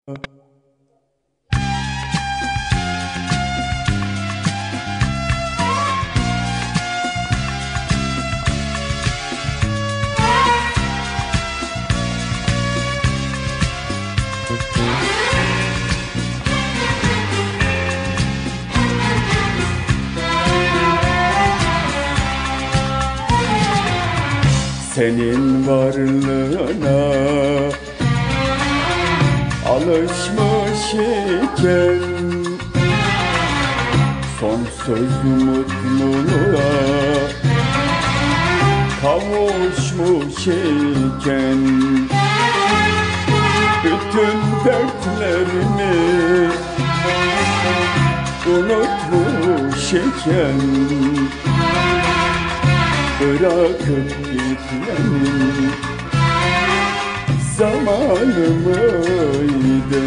Senin varlığına alışmış iken sonsuz mutluluğa kavuşmuş iken bütün dertlerimi unutmuş iken bırakıp gitmenin zamanı mıydı?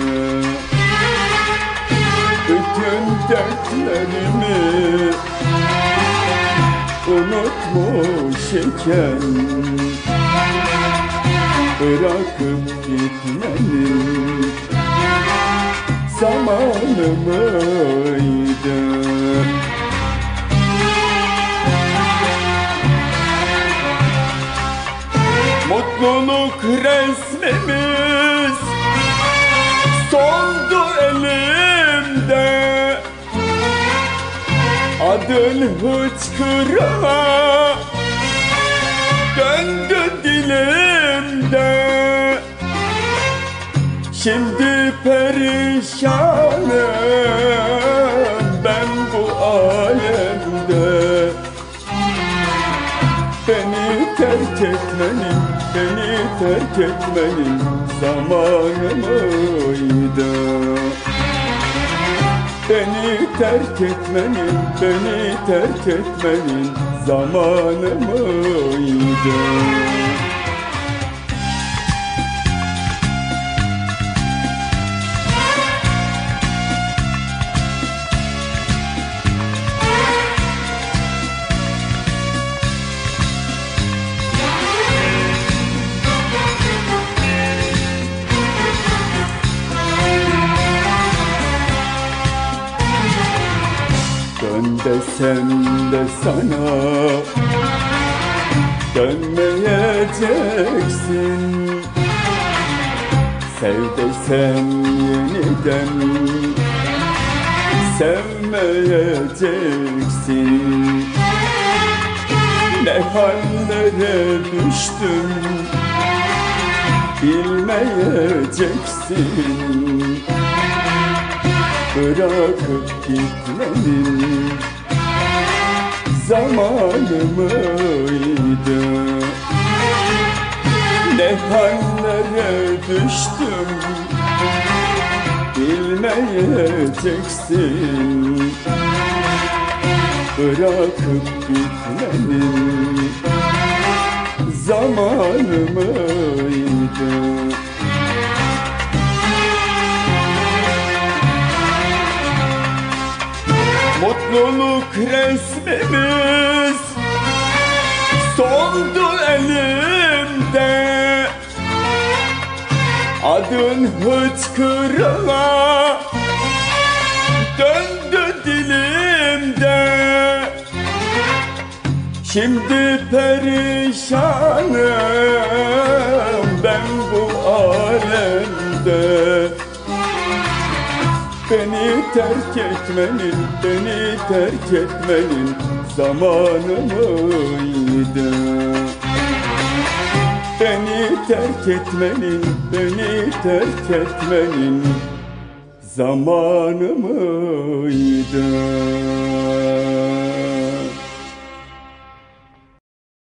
Bütün dertlerimi unutmuş iken bırakıp gitmenin zamanı mıydı? Mutluluk resmimiz soldu elimde, adın hıçkırığa döndü dilimde. Şimdi perişanım ben bu alemde. Beni terk etmenin, beni terk etmenin zamanı mıydı? Beni terk etmenin, beni terk etmenin zamanı mıydı? Dön desem de sana dönmeyeceksin. Sev desem yeniden sevmeyeceksin. Ne hallere düştüm bilmeyeceksin. Bırakıp gitmenin zamanı mıydı? Ne hallere düştüm bilmeyeceksin. Bırakıp gitmenin zamanı mıydı? Mutluluk resmimiz soldu elimde, adın hıçkırığa döndü dilimde. Şimdi perişanım ben bu alemde. Beni terk etmenin, beni terk etmenin zamanı mıydı? Beni terk etmenin, beni terk etmenin zamanı mıydı?